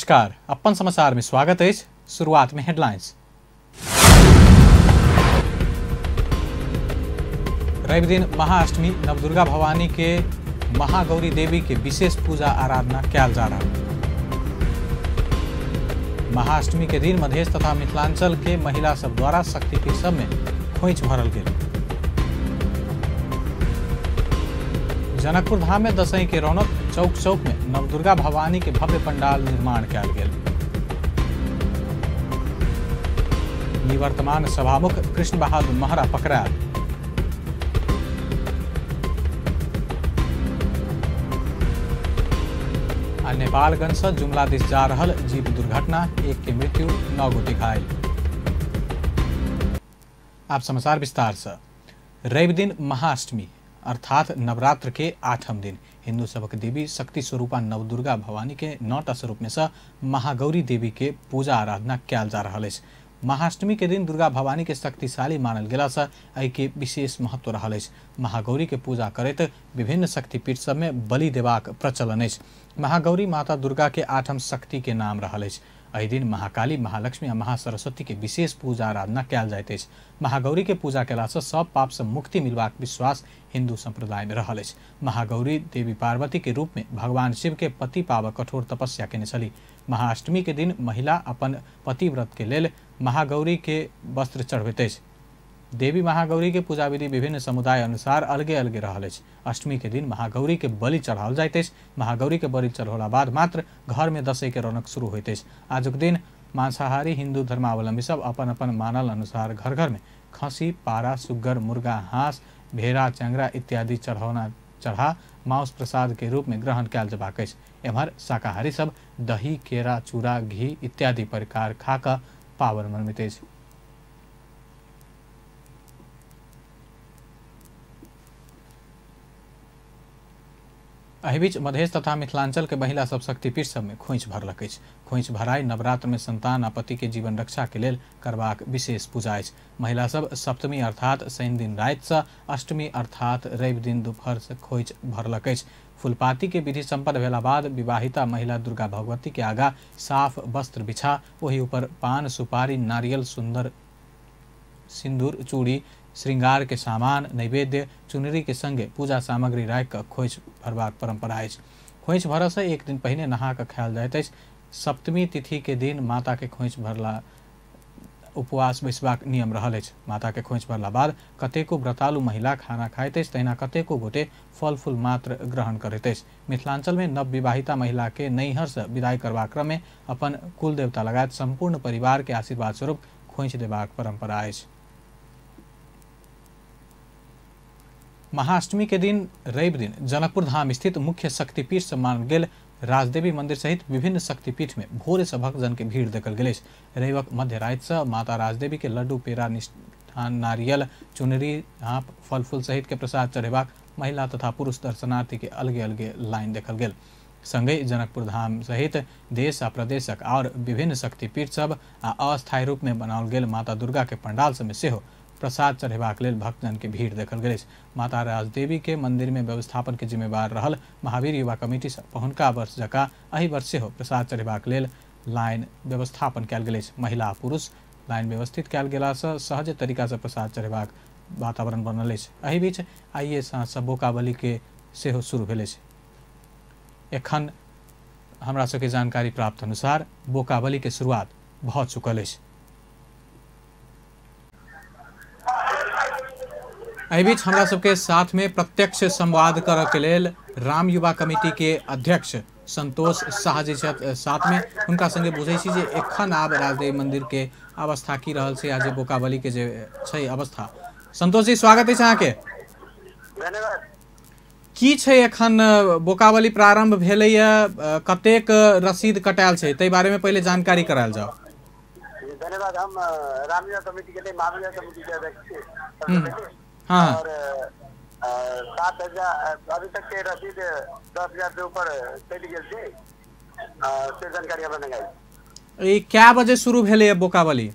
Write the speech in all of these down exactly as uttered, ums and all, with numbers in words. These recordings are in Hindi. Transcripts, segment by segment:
नमस्कार, अपन समाचार में स्वागत है। शुरुआत में हेडलाइंस। रवि दिन महाअष्टमी नवदुर्गा भवानी के महागौरी देवी के विशेष पूजा आराधना किया जा रहा है। महाअष्टमी के दिन मधेश तथा मिथिलांचल के महिला सब द्वारा शक्तिपीठ सब में खोइच भरल गेल। जनकपुर धाम में दशई के रौनक, चौक चौक में नवदुर्गा भवानी के भव्य पंडाल निर्माण किया गेल। निवर्तमान सभामुख कृष्ण बहादुर महरा पकड़ायल। आ नेपालगंज से जुमला दिस जा रहल जीप दुर्घटना, एक के मृत्यु, नौ गोटे घायल। आप समाचार विस्तार से। रवि दिन महाअष्टमी अर्थात नवरात्र के आठम दिन हिंदू सबक देवी शक्ति स्वरूपा नवदुर्गा भवानी के नौटा स्वरूप में से महागौरी देवी के पूजा आराधना किया जा रहा है। महाअष्टमी के दिन दुर्गा भवानी के शक्तिशाली मानल गेला से एहि के विशेष महत्व रहा है। महागौरी के पूजा करैत विभिन्न शक्तिपीठ सब में बलि देबाक प्रचलन है। महागौरी माता दुर्गा के आठम शक्ति के नाम रहा है। एहि दिन महाकाली, महालक्ष्मी आ महासरस्वती के विशेष पूजा आराधना कयल जाइत अछि। महागौरी के पूजा केला से सब पाप से मुक्ति मिलबाक विश्वास हिंदू संप्रदाय में रहल अछि। महागौरी देवी पार्वती के रूप में भगवान शिव के पति पावक कठोर तपस्या केने छली। महाअष्टमी के दिन महिला अपन पति व्रत के लेल महागौरी के वस्त्र चढ़बैत अछि। देवी महागौरी के पूजा विधि विभिन्न समुदाय अनुसार अलगे अलगे रहल अछि। अष्टमी के दिन महागौरी के बलि चढ़ाओल जाइत अछि। महागौरी के बलि चढ़ौला बाद मात्र घर में दशई के रौनक शुरू होइत अछि। आजुक दिन मांसाहारी हिंदू धर्मावलंबी सब अपन अपन मानल अनुसार घर घर में खसी, पारा, सुग्गर, मुर्गा, हाँस, भेड़ा, चंगरा इत्यादि चढ़ौना चढ़ा मांस प्रसाद के रूप में ग्रहण कयल जबाक अछि। एम्हर शाकाहारी सब दही, केरा, चूड़ा, घी इत्यादि प्रकार खा कऽ पावन मनबैत अछि। एहि बीच मधेश तथा मिथिलांचल के महिला सब शक्तिपीठ सब में खोइच भरलक अछि। खोइच भराई नवरात्र में संतान आ पति के जीवन रक्षा के लेल करबाक विशेष पूजा अछि। महिला सब सप्तमी अर्थात शनि दिन राति से अष्टमी अर्थात रवि दिन दोपहर से खोइच भरलक अछि। फूलपाती के विधि संपन्न भेला बाद विवाहिता महिला दुर्गा भगवती के आगा साफ वस्त्र बिछा ओहि ऊपर पान, सुपारी, नारियल, सुंदर सिंदूर, चूड़ी, श्रृंगार के सामान, नैवेद्य, चुनरी के संगे पूजा सामग्री राखि कऽ खोइच भरबाक परंपरा अछि। खोइच भरऽ से एक दिन पहिने नहा कऽ खायल जाइत अछि। सप्तमी तिथि के दिन माता के खोइच भरला उपवास बैसबाक नियम रहल अछि। माता के खोइच भरला बाद कतेको व्रतालु महिला खाना खाइत अछि, तहिना कतेको गोटे फल फूल मात्र ग्रहण करैत अछि। मिथिलांचल में नव विवाहिता महिला के नैहर से विदाई करबाक क्रम में अपन कुल देवता लगायत संपूर्ण परिवार के आशीर्वाद स्वरूप खोइच देबाक परंपरा अछि। महाअष्टमी के दिन रवि दिन जनकपुर धाम स्थित मुख्य शक्तिपीठ से मानल गेल राजदेवी मंदिर सहित विभिन्न शक्तिपीठ में भोरे से भक्तजन के भीड़ देखल गेल। रविक मध्य राति से माता राजदेवी के लड्डू, पेड़ा, निष्ठान, नारियल, चुनरी, हाँप, फल फूल सहित के प्रसाद चढ़ेबाक महिला तथा पुरुष दर्शनार्थी के अलगे अलगे लाइन देखल गेल। संगे जनकपुर धाम सहित देश आ प्रदेशक और विभिन्न शक्तिपीठ सब आ अस्थायी रूप में बनाओल गेल माता दुर्गा के पंडाल सब में सेहो प्रसाद चढ़ेबाक लेल भक्तजन के भीड़ देखल गेल। माता राजदेवी के मंदिर में व्यवस्थापन के जिम्मेवार रहल महावीर युवा कमिटी से पहुनका वर्ष जकाँ एहि वर्ष सेहो प्रसाद चढ़ेबाक लेल लाइन व्यवस्थापन कयल गेल। महिला पुरुष लाइन व्यवस्थित कयल गेला से सहज तरीका से प्रसाद चढ़ेबाक वातावरण बनल अछि। एहि बीच आइए साँझ से बोकाबली के सेहो शुरू भेल अछि। एखन हमरा सबके जानकारी प्राप्त अनुसार बोकाबली के शुरुआत भऽ चुकल अछि। एहि बीच हमरा सबके साथ में प्रत्यक्ष संवाद करऽ के लेल राम युवा कमिटी के अध्यक्ष संतोष शाह जी साथ में, हुनका संगे बुझै छी जे एखन आब राजदेवी मंदिर के अवस्था की रहल छै आ जे बोकाबली के जे छै अवस्था। संतोष जी स्वागत अछि अहाँके। धन्यवाद। की छै एखन बोकाबली प्रारंभ भेलैया, कतेक रसीद कटायल छै ताहि बारे में पहले जानकारी करायल जाओ। धन्यवाद। हम राम युवा कमिटी के लिए महावीर कमिटी के अध्यक्ष हाँ, और सात हजार अभी तक के रसीद दस हजार से ऊपर चली गई थी से जानकारी हमरा नहीं। क्या बजे शुरू भेले बोकाबली?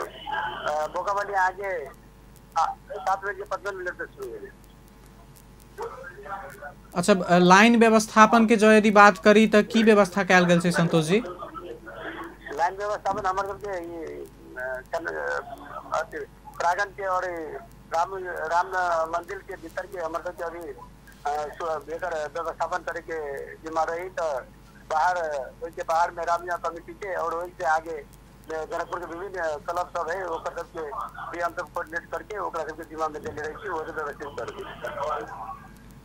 बोकाबली आगे सात बजे पचपन मिनट से शुरू हुई। अच्छा, अ, लाइन व्यवस्थापन के जो यदि बात करी तो की व्यवस्था कैल गेल छै संतोष जी? लाइन व्यवस्थापन हमारे सबके ये अ, चल- अ, अथी, प्रांगण के और ये राम राम मंदिर के भीतर के हमारे सबके अभी अ, सु- बेहतर व्यवस्थापन करे के जिम्मा रही। तो बाहर वही के बाहर में रामया कमेटी के और वही से आगे जनकपुर के विभिन्न क्लब सब है ओकर सबके भी हम सब कोऑर्डिनेट करके ओकरा सबके जिम्मा में देले रही छी, वो सब व्यवस्थित कर दी।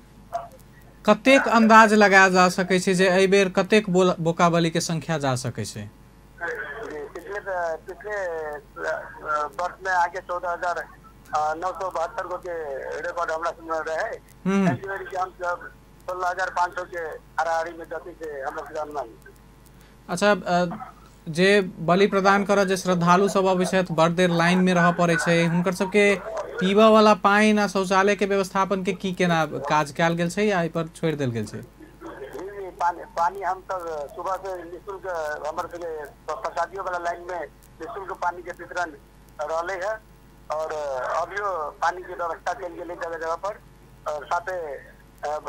कतेक अंदाज लगाया जा सकै छै जे एहि बेर कतेक बोल- बोकाबली के संख्या जा सकै छै? जी, पिछले पिछले अ, वर्ष में आगे चौदह हजार नौ सौ बहत्तर गो के रिकॉर्ड हमरा सुन रहे। हम्म। ऐसी बारी कि हम सब सोलह हजार पाँच सौ के हाराहारी में गति से हम लोग जानना। अच्छा, अ, जे बलि प्रदान करऽ जे श्रद्धालु सब अबै छथि बड़ देर लाइन में रहऽ पड़ै छै, हुनकर सबके पीबऽ वाला पानि आ शौचालय के व्यवस्थापन के की केना काज कैल गेल छै या एहि पर छोड़ि देल गेल छै? जी जी, पानी पानी हम सब सुबह से निःशुल्क हमारे सके प्रसादियों वाला लाइन में निःशुल्क पानी के वितरण रहले है और अभियो पानी की व्यवस्था के लिए जगह जगह पर। और साथे अब,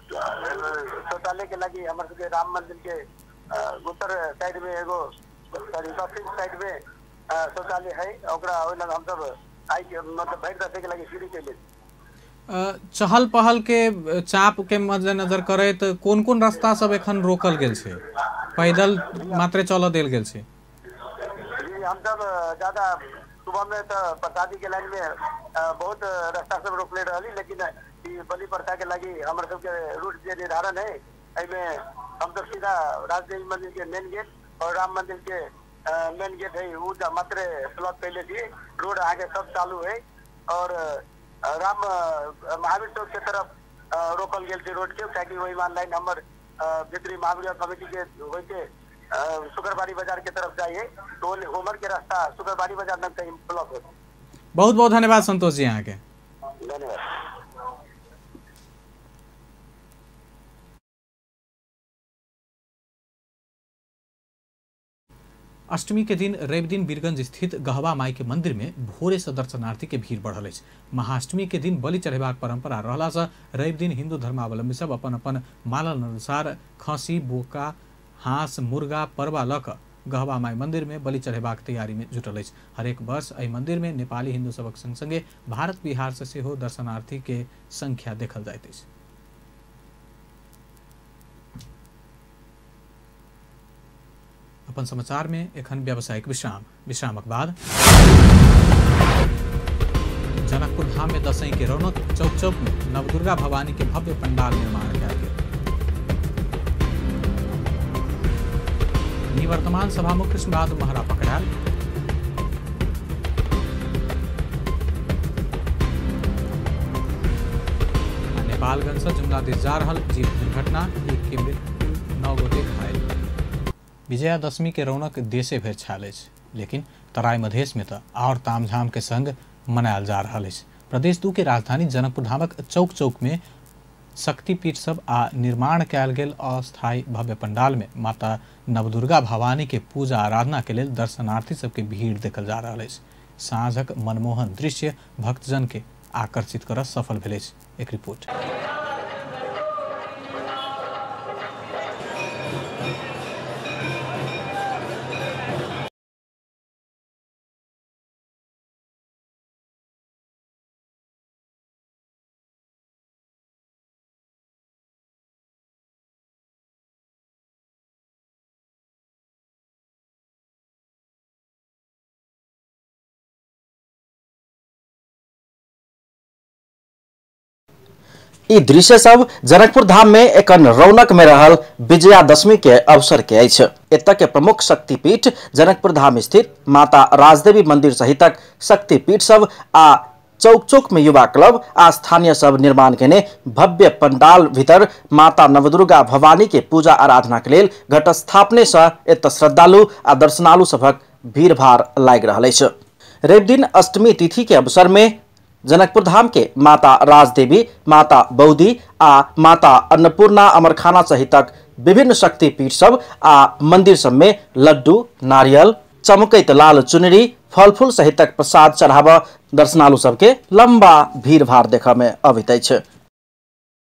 शौचालय के लगी हमारे सके राम मंदिर के अ, उत्तर साइड में एगो सॉरी दक्षिण साइड में अ, शौचालय है ओकरा ओइ लग हम सब आई के मतलब भैर रखे के लगी सीढ़ी के लिए। अ, चहल पहल के चाप के मद्देनजर करैत कोन कोन रास्ता सब एखन रोकल गेल छै? पैदल मात्र चलऽ देल गेल छै? जी, हम सब ज्यादा सुबह में तो प्रसादी के लाइन में अ, बहुत रास्ता सब रोकले रही, लेकिन ई बलि प्रथा के लगी हमारे सबके रूट जे निर्धारण है एमे हम सब सीधा राजदेवी मंदिर के मेन गेट और राम मंदिर के मेन गेट है वो मात्र ब्लॉक कैले थी। रोड आगे सब चालू है और अ, राम अ, महावीर चौक के तरफ अ, रोकल गेल थी रोड के, ताकि वही मान लाइन हमार भितरी महावीर कमेटी के होई के शुक्रबारी बाजार के तरफ जाइए तो होमर के रास्ता शुक्रबारी बाजार में कहीं ब्लॉक हो। बहुत बहुत धन्यवाद संतोष जी अहाँ के। धन्यवाद। अष्टमी के दिन रवि दिन बीरगंज स्थित गहवा माई के मंदिर में भोरे से दर्शनार्थी के भीड़ बढ़ल अछि। महाअष्टमी के दिन बलि चढ़ेबाक परंपरा रहला से रवि दिन हिंदू धर्मावलंबी सब अपन अपन मानल अनुसार खसी, बोका, हांस, मुर्गा, परवा लऽ कऽ गहवा माई मंदिर में बलि चढ़ेबाक तैयारी में जुटल अछि। हरेक वर्ष एहि मंदिर में नेपाली हिंदू सबक संग संगे भारत बिहार से सेहो दर्शनार्थी के संख्या देखल जाइत अछि। अपन समाचार में एखन व्यावसायिक विश्राम विश्रामक बाद जनकपुर धाम में दसईं के रौनक। चौक चौक में नवदुर्गा भवानी के भव्य पंडाल निर्माण कयल गेल। निवर्तमान सभामुख कृष्ण बहादुर महरा पकड़ायल। नेपालगंज से जुमला दिस जा रहल जीप दुर्घटना, एक के मृत्यु, नौ गोटे घायल। विजयादशमी के रौनक देशे भरि छायल अछि, लेकिन तराई मधेश में तो और तामझाम के संग मनायल जा रहल अछि। प्रदेश दू के राजधानी जनकपुर धामक चौक चौक में शक्तिपीठ सब आ निर्माण कयल गेल अस्थायी भव्य पंडाल में माता नवदुर्गा भवानी के पूजा आराधना के लेल दर्शनार्थी सबके भीड़ देखल जा रहल अछि। साँझक मनमोहन दृश्य भक्तजन के आकर्षित करऽ सफल भेल अछि। एक रिपोर्ट। ई दृश्य सब जनकपुर धाम में एकन रौनक में रहल विजयादशमी के अवसर के अछि। एतय के प्रमुख शक्तिपीठ जनकपुर धाम स्थित माता राजदेवी मंदिर सहितक शक्तिपीठ सब आ चौक चौक में युवा क्लब आ स्थानीय सब निर्माण केने भव्य पंडाल भीतर माता नवदुर्गा भवानी के पूजा आराधना के लेल घट स्थापने से एत श्रद्धालु आ दर्शनालु सभक भीड़ भाड़ लागि रहल अछि। रवि दिन अष्टमी तिथि के अवसर में जनकपुर धाम के माता राजदेवी, माता बौदी आ माता अन्नपूर्णा अमरखाना सहितक विभिन्न शक्तिपीठ सब आ मंदिर सब में लड्डू, नारियल, चमकैत लाल चुनरी, फल फूल सहितक प्रसाद चढ़ाबऽ दर्शनालु सबके लंबा भीड़ भाड़ देखऽ में अबैत अछि।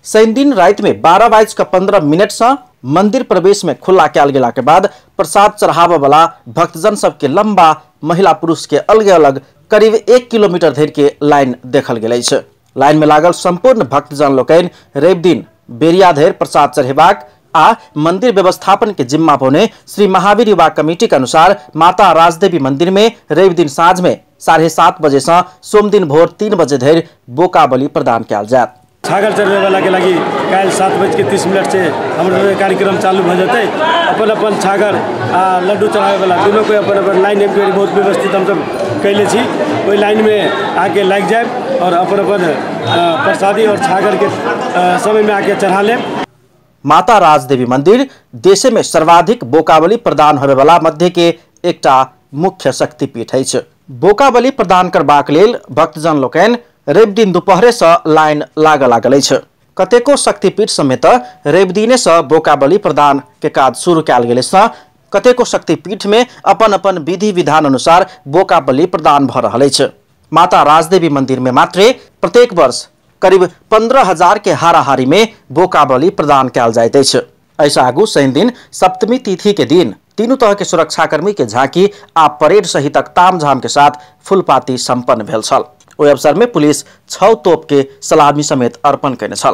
शनि दिन रात में बारह बाइज का पंद्रह मिनट से मंदिर प्रवेश में खुला कयल गेला के बाद प्रसाद चढ़ावा वाला भक्तजन सबके लंबा महिला पुरुष के अलग अलग करीब एक किलोमीटर धरि के लाइन देखल गेल छै। लाइन में लागल संपूर्ण भक्तजन लोकनि रवि दिन बेरिया धरि प्रसाद चढ़ेबाक आ मंदिर व्यवस्थापन के जिम्मा होने श्री महावीर युवा कमेटी के अनुसार माता राजदेवी मंदिर में रवि दिन साँझ में साढ़े सात बजे से सोम दिन भोर तीन बजे धरि बोका बलि प्रदान कयल जायत। छागर चढ़े वाला के लगी कल सात बज के तीस मिनट से हमारे कार्यक्रम चालू हो जाते। अपन अपन छागर आ लड्डू चढ़ावे वाला दोनों को अपन अपन लाइन एक बहुत व्यवस्थित हम सब कैले छी। वही लाइन में आके लग जाए और अपन अपन प्रसादी और छागर के समय में आके चढ़ा ले। माता राजदेवी मंदिर देश में सर्वाधिक बोकाबली प्रदान होने वाला मध्य के एकटा मुख्य शक्तिपीठ अछि। बोकाबली प्रदान करबाक लेल भक्तजन लोकनि रवि दिन दुपहरे से लाइन लाग लागल अछि। कतेको शक्तिपीठ समेत रवि दिने से बोकाबली प्रदान के काज शुरू कयल गेल से कतेको शक्तिपीठ में अपन अपन विधि विधान अनुसार बोकाबली प्रदान भ रहल अछि। माता राजदेवी मंदिर में मात्र प्रत्येक वर्ष करीब पंद्रह हजार के हाराहारी में बोकाबली प्रदान कयल जाइत अछि। ऐसा आगू शनि दिन सप्तमी तिथि के दिन तीनों तरह के सुरक्षाकर्मी के झांकी आ परेड सहितक तामझाम के साथ फूलपाती संपन्न भेल छल। ओहि अवसर में पुलिस छह तोप के सलामी समेत अर्पण कयने छल।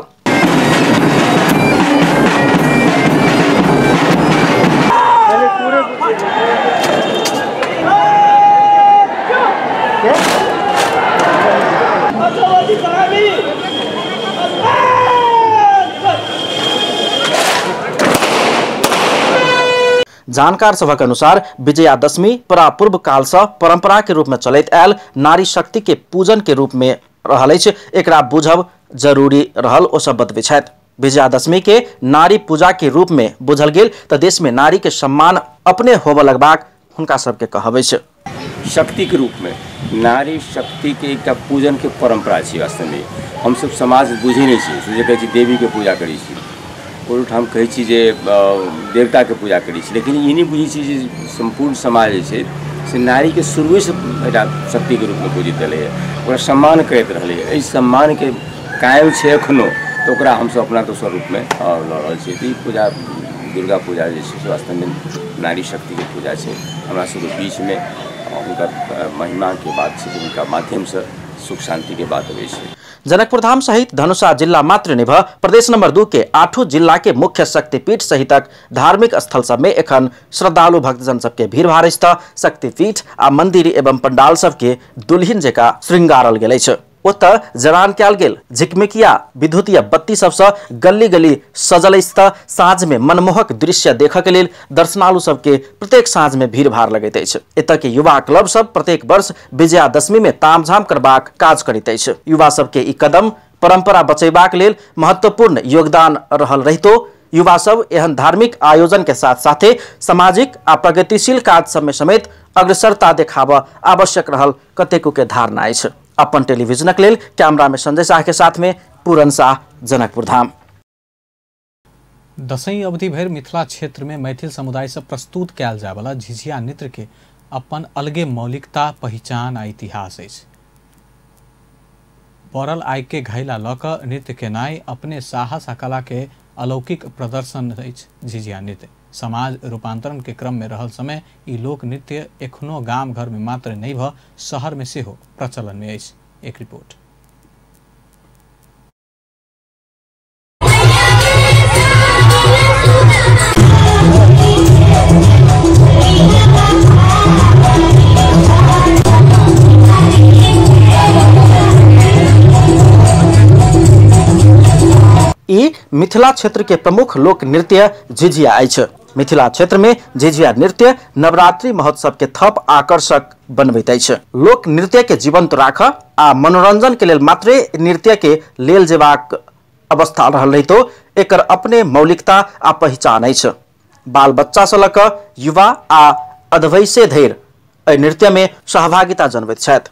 जानकार सभक अनुसार विजयादशमी परापूर्व काल से परंपरा के रूप में चलैत आयल नारी शक्ति के पूजन के रूप में रहल अछि। एकरा बुझब जरूरी रहल ओ सब बतबै छथि। विजयादशमी के नारी पूजा के रूप में बुझल गेल तऽ देश में नारी के सम्मान अपने होबऽ लगबाक हुनका सबके कहबै छै। शक्ति के रूप में नारी शक्ति के एकटा पूजन के परंपरा छै। वास्तव में हम सब समाज बुझै नहीं छी, जे कहै छी देवी के पूजा करै छी, हम कहै छी जे देवता के पूजा करै छी, लेकिन ई नहीं बुझै छी जे संपूर्ण समाज जे छै से नारी के शुरू से शक्ति के रूप में पूजित रहलै है, ओकरा सम्मान करैत रहलै है। एहि सम्मान के कायम छै एखनो, तो ओकरा हम सब अपना दोसर रूप में लऽ रहल छी। ई पूजा दुर्गा पूजा जे छै वास्तव में नारी शक्ति के पूजा छै। हमरा सबके बीच में उनका महिमा के बात छै, उनका माध्यम से सुख शांति के बात अबै छै। जनकपुर धाम सहित धनुषा जिला मात्र निभ प्रदेश नंबर दू के आठों जिला के मुख्य शक्तिपीठ सहितक धार्मिक स्थल सब में एखन श्रद्धालु भक्तजन सबके भीड़ भाड़ अछि। शक्तिपीठ आ मंदिर एवं पंडाल सबके दुल्हिन जकाँ श्रृंगारल गेल अछि। ओतऽ जरान कयल गेल झिकमिकिया विद्युतीय बत्ती सबसँ गली गली सजल अछि। साँझ में मनमोहक दृश्य देखऽ के लेल दर्शनालु सबके प्रत्येक साँझ में भीड़ भाड़ लगैत अछि। एतऽ के युवा क्लब सब प्रत्येक वर्ष विजयादशमी में तामझाम करबाक काज करैत अछि। युवा सबके ई कदम परंपरा बचेबाक लेल महत्वपूर्ण योगदान रहल रहितो युवा सब एहन धार्मिक आयोजन के साथ साथे सामाजिक आ प्रगतिशील काज सब में समेत अग्रसरता देखाबऽ आवश्यक रहल कतेको के धारणा अछि। अपन टेलीविजनक लेल कैमरा में संजय शाह के साथ में पूरन शाह, जनकपुर धाम। दशई अवधि भर मिथिला क्षेत्र में मैथिल समुदाय से प्रस्तुत कयल जाय वाला झिझिया नृत्य के अपन अलगे मौलिकता, पहचान आ इतिहास अछि। पड़ल आय के घैला लऽ कऽ नृत्य केनाइ अपने साहस आ कला के अलौकिक प्रदर्शन अछि। झिझिया नृत्य समाज रूपांतरण के क्रम में रहल समय ई लोक नृत्य एखनो गाम घर में मात्र नहीं भ शहर में सेहो प्रचलन में अछि। एक रिपोर्ट। ई मिथिला क्षेत्र के प्रमुख लोक नृत्य झिझिया अछि। मिथिला क्षेत्र में झिझिया नृत्य नवरात्रि महोत्सव के थप आकर्षक बनबैत अछि। लोक नृत्य के जीवंत राखऽ आ मनोरंजन के लेल मात्र नृत्य के लेल जेबाक अवस्था रहल रहितो एकर अपने मौलिकता आ पहचान अछि। बाल बच्चा से लऽ कऽ युवा आ अधवयसे धरि एहि नृत्य में सहभागिता जनबैत छथि।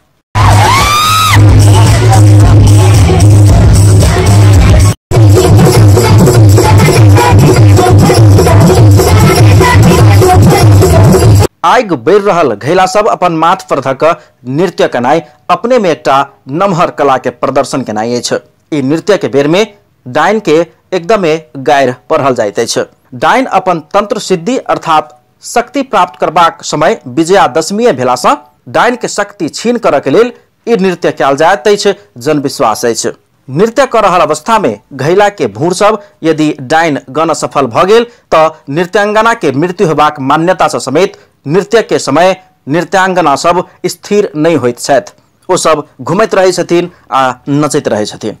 आग बढ़ रहल घैला सब अपन माथ पर धऽ कऽ नृत्य केनाइ अपने में एकटा नमहर कला के प्रदर्शन केनाइ अछि। ई नृत्य के बेर में डाइन के एकदमै गैर पढ़ल जाइत अछि। डाइन अपन तंत्र सिद्धि अर्थात शक्ति प्राप्त करबाक समय विजयादशमी भेलासँ डाइन के शक्ति छीन करऽ के लेल ई नृत्य कयल जाइत अछि जनविश्वास अछि। नृत्य कर रहल अवस्था में घैला के भूर सब यदि डाइन गन सफल भ गेल तऽ नृत्यांगना के मृत्यु होबाक मान्यता से समेत नृत्य के समय नृत्यांगना सब स्थिर नहीं होइत छथि, ओ सब घुमैत रहै छथिन आ नचैत रहै छथिन।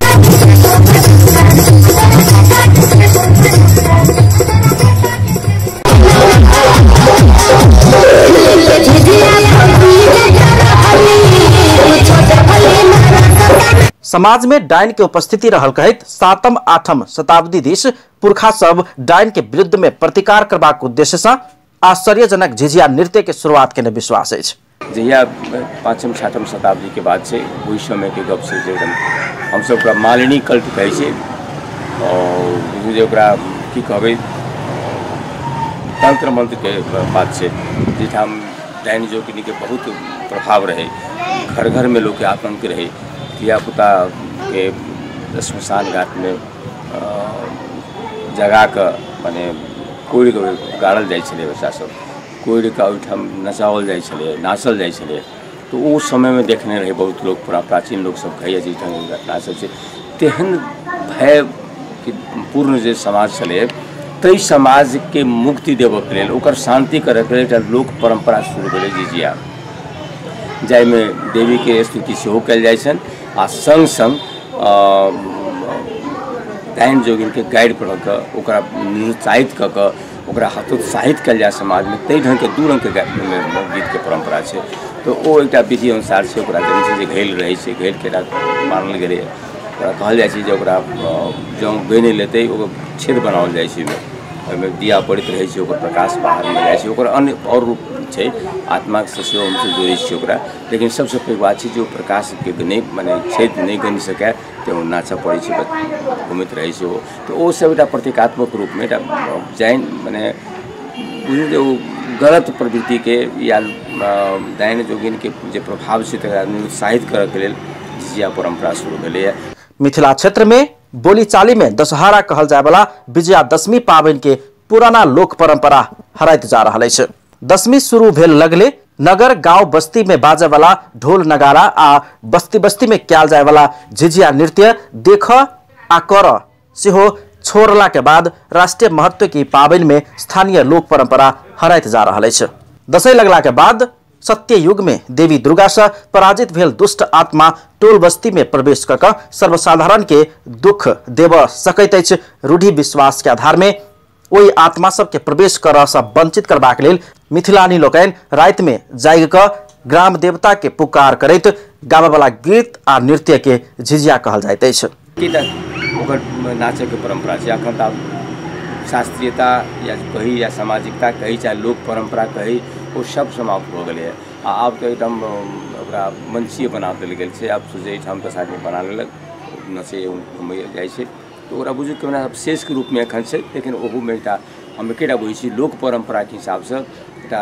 समाज में डाइन के उपस्थिति रहल कहैत सातम आठम शताब्दी दिस पुरखा सब डाइन के विरुद्ध में प्रतिकार करबाक उद्देश्य से आश्चर्यजनक झिझिया नृत्य के शुरुआत के विश्वास अछि। जहिया पाँचम छठम शताब्दी के बाद से वही समय के गप से जे हम सब ओकरा मालिनी कल्ट कहै छै और जे ओकरा की कहबै तंत्र मंत्र के बात से जिठाम डाइन जोगिनी के बहुत प्रभाव रहे, घर घर में लोग के आतंक रहे, धिया पुता के श्मशान घाट में जगा के माने कोइड़ के गाड़ल जाइ छलै, बच्चा सब कोइड़ के ओहिठाम नचाओल जाइ छलै, नाचल जाइ छलै। तो ओ समय में देखने रहे बहुत लोग, पूरा प्राचीन लोग सब कहैया जे घटना सब छै। तेहन भय कि पूर्ण जे समाज छलै ताहि समाज के मुक्ति देबऽ के लेल ओकर शांति करऽ के लेल एकटा लोक परंपरा शुरू भेलै झिझिया, जाहिमे देवी के स्तुति सेहो कयल जाइ छनि आ संग संग डाइन जोगिन के गाइड पढ़ के ओकरा निरुत्साहित कऽ कऽ ओकरा हतोत्साहित कयल जाय समाज में। ताहि ढंग के दू रंग के गीत के परंपरा छै। तो ओ एकटा विधि अनुसार छै, ओकरा जनै छै जे घेल रहै छै, घेल के मानल गेलै, ओकरा कहल जाइ छै जे ओकरा जँ गै नहि लेतै ओकर छेद बनाओल जाइ छै, ओहिमे दिया पड़ैत रहै छै, ओकर प्रकाश बाहर में जाइ छै, ओकर अन्य और रूप छै, आत्मा से सेहो हमसब जोड़ै छियै ओकरा। लेकिन सबसे पैघ बात छै जे ओ प्रकाश के नहि माने छेद नहि गनि सकै तऽ नाचऽ पड़ै छै, घुमैत रहै छै ओ। तऽ ओ सब एकटा प्रतीकात्मक रूप में एकटा डाइन माने बुझू जे ओ गलत प्रवृत्ति के या डाइन जोगिन के जे प्रभाव छै तकरा निरुत्साहित करऽ के लेल झिझिया परंपरा शुरू भेलैया। मिथिला क्षेत्र में बोलीचाली में दशहरा कहल जाय वाला विजयादशमी पावनि के पुराना लोक परंपरा हराइत जा रहल अछि। दशमी शुरू भेल लगले नगर गांव बस्ती में बाजे वाला ढोल नगारा आ बस्ती बस्ती में कयल जाय वाला झिझिया नृत्य देख आ कर सेहो छोड़ला के बाद राष्ट्रीय महत्व की पावनि में स्थानीय लोक परंपरा हराइत जा रहल अछि। दशैं लगला के बाद सत्य युग में देवी दुर्गा से पराजित भेल दुष्ट आत्मा टोल बस्ती में प्रवेश कऽ सर्वसाधारण के दुख देव सकैत अछि। रूढ़ि विश्वास के आधार में ओहि आत्मा सब के प्रवेश करऽ से वंचित करबाक लेल मिथिलानी लोकनि राति में जागि कऽ ग्राम देवता के पुकार करैत गाबऽ वाला गीत आ नृत्य के झिझिया कहल जाइत अछि। ओकर नाचय के परंपरा छै। अखन तऽ शास्त्रीयता या कही या सामाजिकता कही चाहे लोक परंपरा कही वो सब समाप्त हो गए। आब तो एकदम ओकरा मंचीय बना देल गेल छै। आब सोचे एहिठाम दस आदमी बना लेलक नचे घूमै जाइ छै तो ओकरा बुझू कि शेष के रूप में एखन छै। लेकिन ओहू में एकटा हम एकेटा बुझै छी लोक परंपरा के हिसाब से एकटा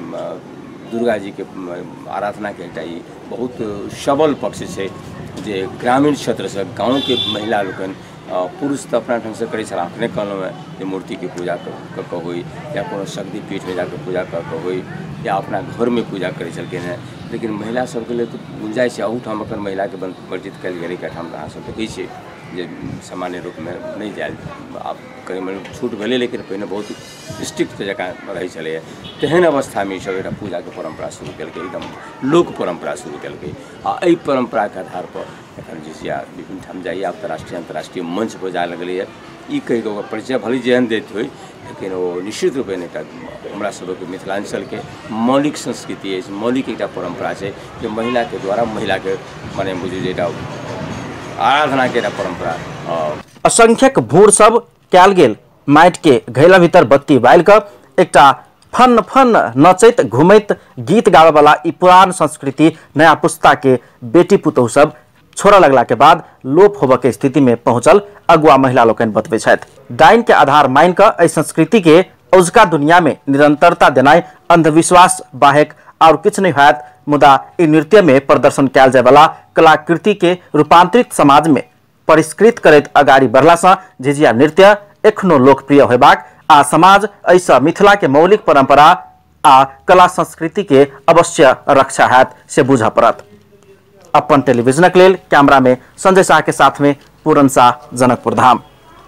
दुर्गा जी के आराधना के एकटा ई बहुत सबल पक्ष छै जे ग्रामीण क्षेत्र से गाँव के महिला लोकनि पुरुष तो अपना ढंग से करे छल अपने कहलहुँ है मूर्ति की पूजा कऽ कऽ होइ या कोनो शक्ति पीठ में जाकर पूजा कऽ कऽ होइ या अपना घर में पूजा करे छलखिन हैं। लेकिन महिला सबके लिए तो गुंजाइश है अहूठाम अखन महिला के वर्जित कयल गेलै कि ठाम अहाँ सब देखै छियै जे सामान्य रूप में नहीं जायल आब कहीं मनी छूट भेलै लेकिन पहिने बहुत स्ट्रिक्ट जकाँ रहै छलै। तेहन अवस्था में सब एकटा पूजा के परंपरा शुरू केलकै एकदम लोक परंपरा शुरू केलकै आ एहि परंपरा के आधार पर एखन झिझिया विभिन्न ठाम जाइए आब राष्ट्रीय अंतर्राष्ट्रीय मंच पर जाय लगलै है। ई कहि कऽ ओकर परिचय भले जेहन दैत होइ लेकिन वो निश्चित रूप में एकटा हमरा सबके मिथिलांचल के मौलिक संस्कृति अछि मौलिक एकटा परंपरा छै जे महिला के द्वारा महिला के माने बुझू जे एकटा आराधना के परंपरा। असंख्यक भूर सब कयल गेल माटि के घैला भीतर बत्ती बाल कर एकटा फन फन नचैत घूमैत गीत गावे वाला ई पुरान संस्कृति नया पुस्ता के बेटी पुतहु सब छोड़ा लगला के बाद लोप होबे के स्थिति में पहुंचल अगुआ महिला लोकनि बतबै छथि। डाइन के आधार मान कऽ एहि संस्कृति के औजुका दुनिया में निरंतरता देनाइ अंधविश्वास बाहेक और किछु नहीं होयत। मुदा ई नृत्य में प्रदर्शन कयल जाय वाला कलाकृति के रूपांतरित समाज में परिष्कृत करैत अगाडि बढ़लासँ झिझिया नृत्य एखनो लोकप्रिय होयबाक आ समाज ऐसा मिथिला के मौलिक परंपरा आ कला संस्कृति के अवश्य रक्षा हैत से बुझ पड़त। अपन टेलीविजनक लेल कैमरा में संजय शाह के साथ में पूरन शाह, जनकपुर धाम।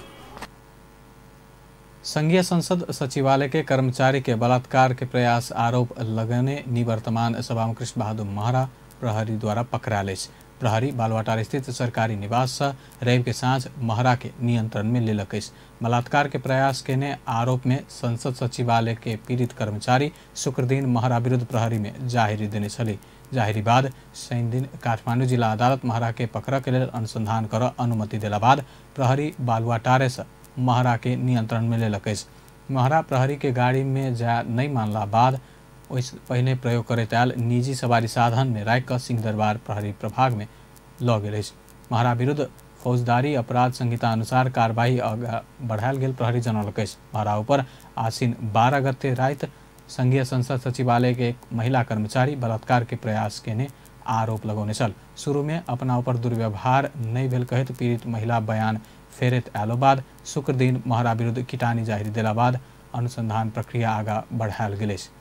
संघीय संसद सचिवालय के कर्मचारी के बलात्कार के प्रयास आरोप लगने निवर्तमान सभामुख कृष्ण बहादुर महरा प्रहरी द्वारा पकड़ाले। प्रहरी बालुवाटार स्थित सरकारी निवास से रवि के साँझ महरा के नियंत्रण में लेलक। बलात्कार के प्रयास के ने आरोप में संसद सचिवालय के पीड़ित कर्मचारी शुक्र दिन महरा विरुद्ध प्रहरी में जाहिरी देने छली। जाहिरी बाद शनि दिन काठमाडौँ जिला अदालत महरा के पकड़ के लेल अनुसंधान कर अनुमति देला बाद प्रहरी बालुवाटारे से महरा के नियंत्रण में लेलक। महरा प्रहरी के गाड़ी में जा नहीं मानला बाद ओइसे पहले प्रयोग करैत आयल निजी सवारी साधन में राखि कऽ सिंहदरबार प्रहरी प्रभाग में लऽ गेल अछि। महरा विरुद्ध फौजदारी अपराध संहिता अनुसार कार्यवाही आगाँ बढ़ायल गेल प्रहरी जनौलक अछि। महरा ऊपर आसिन बारह गते राति संघीय संसद सचिवालय के एक महिला कर्मचारी बलात्कार के प्रयास केने आरोप लगौने छल। शुरू में अपना ऊपर दुर्व्यवहार नहीं भेल कहैत पीड़ित महिला बयान फेरैत आयलो बाद शुक्र दिन महरा विरुद्ध किटानी जाहिरी देला बाद अनुसंधान प्रक्रिया आगाँ बढ़ायल गेल अछि।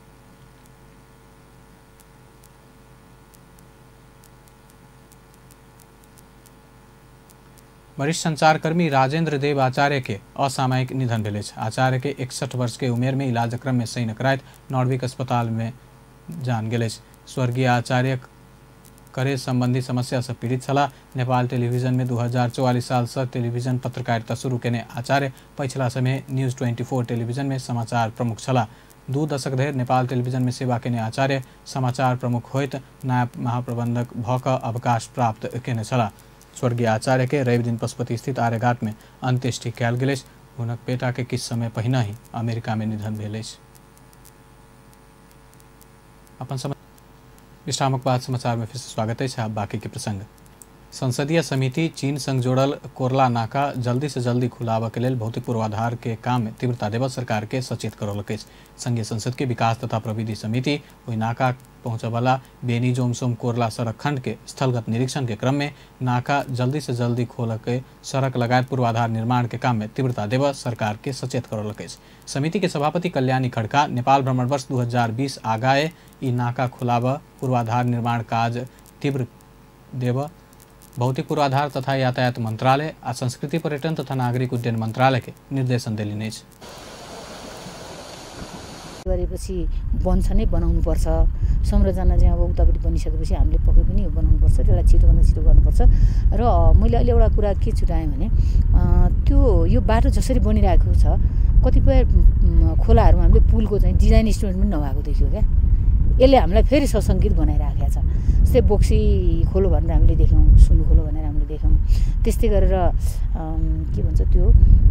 वरिष्ठ संचारकर्मी राजेंद्र देव आचार्य के असामयिक निधन भेल अछि। आचार्य के इकसठ वर्ष के उमेर में इलाज क्रम में शनिक राति नॉर्विक अस्पताल में जान गेल अछि। स्वर्गीय आचार्य करे संबंधी समस्या से पीड़ित छला। नेपाल टेलीविजन में दू हजार चौवालीस साल से टेलीविजन पत्रकारिता शुरू केने आचार्य पछिला समय न्यूज ट्वेंटी फोर टेलीविजन में समाचार प्रमुख छला। दू दशक धरि नेपाल टेलीविजन में सेवा केने आचार्य समाचार प्रमुख होइत नायब महाप्रबंधक भऽ कऽ अवकाश प्राप्त केने छला। स्वर्गीय आचार्य के रवि दिन पशुपति स्थित आर्यघाट में अंत्येष्टि कयल गेल अछि। हुनक बेटा के किछु समय पहिने ही अमेरिका में निधन भेल अछि। अपन समय विश्रामक बाद समाचार में फिर से स्वागत है। बाकी के प्रसंग संसदीय समिति चीन संग जोड़ल कोरला नाका जल्दी से जल्दी खुलाबऽ के लेल भौतिक पूर्वाधार के काम में तीव्रता देव सरकार के सचेत करौलक। संघीय संसद के विकास तथा प्रविधि समिति ओहि नाका पहुंचे वाला बेनी जोमसोम कोरला सड़क खंड के स्थलगत निरीक्षण के क्रम में नाका जल्दी से जल्दी खोल के सड़क लगायत पूर्वाधार निर्माण के काम में तीव्रता देव सरकार के सचेत करौलक। समिति के सभापति कल्याणी खड़का नेपाल भ्रमण वर्ष दू हजार बीस आगाए ई नाका खुलाबऽ पूर्वाधार निर्माण काज तीव्र देव भौतिक पूर्वाधार तथा यातायात मंत्रालय आ संस्कृति पर्यटन तथा नागरिक उड्डयन मंत्रालय के निर्देशन देलिने छ। गरेपछि बन्छ नै बनाउनुपर्छ। संरचना चाहिँ अब उतापट्टि बनिसकेपछि हामीले पक्कै पनि बनाउनुपर्छ। त्यसलाई छिटोभन्दा छिटो गर्नुपर्छ। र मैले अहिले एउटा कुरा के छुटाएँ भने त्यो यो बाटो जसरी बनिरहेको छ कतिपय खोलाहरूमा हामीले पुलको चाहिँ डिजाइन इन्स्ट्रुमेन्ट पनि नभएको देखियो क्या। यसले हामीलाई फेरि सशङ्कित बनाइराखेको छ। जस्तै बोक्सी खोलो भनेर हामीले देख्यौँ, सुनु खोलो भनेर हामीले देख्यौँ। त्यस्तै गरेर के भन्छ त्यो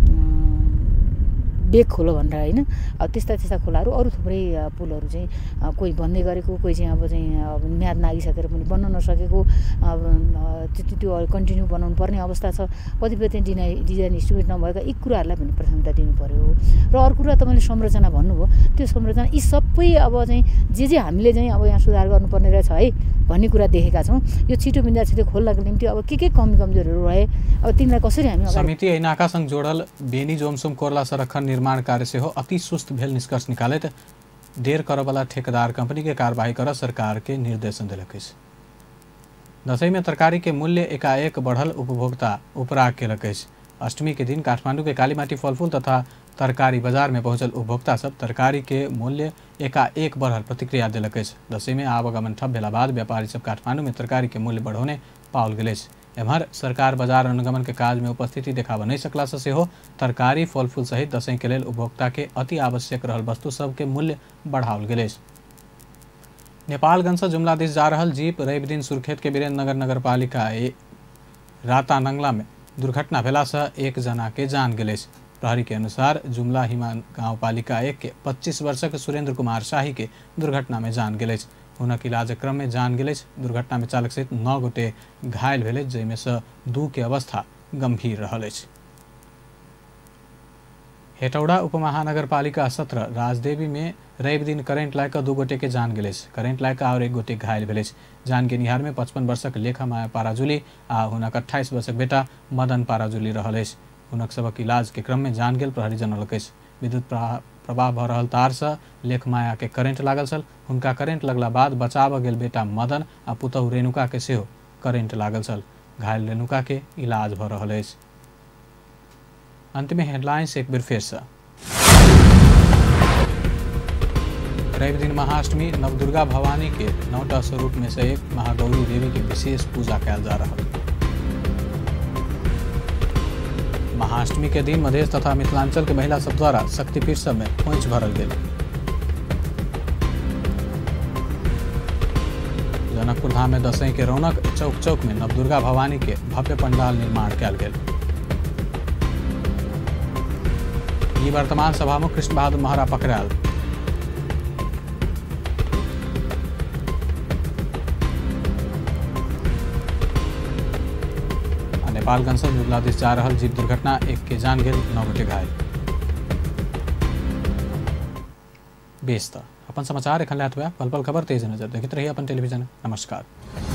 बेग खोलो भनेर होइन, अब त्यस्ता त्यस्ता खोलाहरू अरू थुप्रै पुलहरू चाहिँ कोही बन्दै गरेको, कोही चाहिँ अब चाहिँ अब म्याद नागिसकेर पनि बन्न नसकेको, त्यो त्यो कन्टिन्यू बनाउनु पर्ने अवस्था छ। कतिपय चाहिँ डिनाइ डिजाइन इस्टिमेट नभएका यी कुराहरूलाई पनि प्राथमिकता दिनु पर्यो। र अर्को कुरा तपाईँले संरचना भन्नुभयो, त्यो संरचना यी सबै अब चाहिँ जे जे हामीले चाहिँ अब यहाँ सुधार गर्नुपर्ने रहेछ है भन्ने कुरा देखेका छौँ। यो छिटोभन्दा छिटो खोल्नको निम्ति अब के के कमी कमजोरीहरू रहे अब तिनीलाई कसरी हामी समिति नाकासँग जोडल बेनी जोमसोम कोरला सडक खण्ड निर्माण कार्य से हो अति सुस्त भेल निष्कर्ष निकालैत देर कर वाला ठेकेदार कंपनी के कार्यवाही कर सरकार के निर्देशन दिलक। दशैं में तरकारी के मूल्य एकाएक बढ़ल उपभोक्ता उपराग केलक। अष्टमी के दिन काठमांडू के कालीमाटी फलफूल तथा तरकारी बाजार में पहुंचल उपभोक्ता सब तरकारी के मूल्य एकाएक बढ़ल प्रतिक्रिया दिलक। दशैं में आवागमन ठप भेला बाद व्यापारी सब काठमांडू में तरकारी के मूल्य बढ़ौने पाओल गेल। एम्हर सरकार बाजार अनुगमन के काज में उपस्थिति देखाब नहीं सकला से हो तरकारी फलफूल सहित दशैं के लेल उपभोक्ता के अति आवश्यक रहल वस्तु सब के मूल्य बढ़ाओल गेल। नेपालगंज से जुमला दिस जा रहल जीप रवि दिन सुर्खेत के वीरेन्द्र नगर नगर पालिका राता नंगला में दुर्घटना भेला से एक जना के जान गेल। प्रहरी के अनुसार जुमला हिमा गाँव पालिका एक के पच्चीस वर्षक सुरेंद्र कुमार शाही के दुर्घटना में जान गेल। हुनक इलाज क्रम में जान गेल। दुर्घटना में चालक सहित नौ गोटे घायल भेल, जैमे से दू के अवस्था गंभीर रहल। हेटौड़ा उपमहानगरपालिका सत्रह राजदेवी में रवि दिन करेंट लाग दू गोटे के जान गेलै। करेंट लाग और एक गोटे घायल भेलै। जान के निहार में पचपन वर्षक लेखा माया पाराजुली आ हुनक अट्ठाईस वर्षक बेटा मदन पाराजुली रहल अछि। हुनक सबक इलाज के क्रम में जान गेल प्रहरी जनौलक अछि। विद्युत प्रवाह भऽ रहल तार से लेख माया के करेंट लागल छल। हुनका करेंट लगला बाद बचाव गेल बेटा मदन आ पुतहु रेणुका के सेहो करेंट लागल छल। घायल रेणुका के इलाज भऽ रहल अछि। अंत में हेडलाइंस एक बेर फेर से। रवि दिन महाअष्टमी नवदुर्गा भवानी के नौटा स्वरूप में से एक महागौरी देवी की विशेष पूजा कयल जा रहा। महाअष्टमी के दिन मधेश तथा मिथिलांचल के महिला सब द्वारा शक्तिपीठ सब में खोइच भरल गेल। जनकपुर धाम में दसईं के रौनक। चौक चौक में नवदुर्गा भवानी के भव्य पंडाल निर्माण कयल गेल। ई वर्तमान सभामुख कृष्ण बहादुर महरा पकड़ायल। नेपालगंज से बांग्लादेश जा रहल जीप दुर्घटना, एक के जान गेल, नौ गोटे घायल। बेस त अपन समाचार एखन लायत हुआ। पल पल खबर तेज नजर देखते रहिए अपन टेलीविजन। नमस्कार।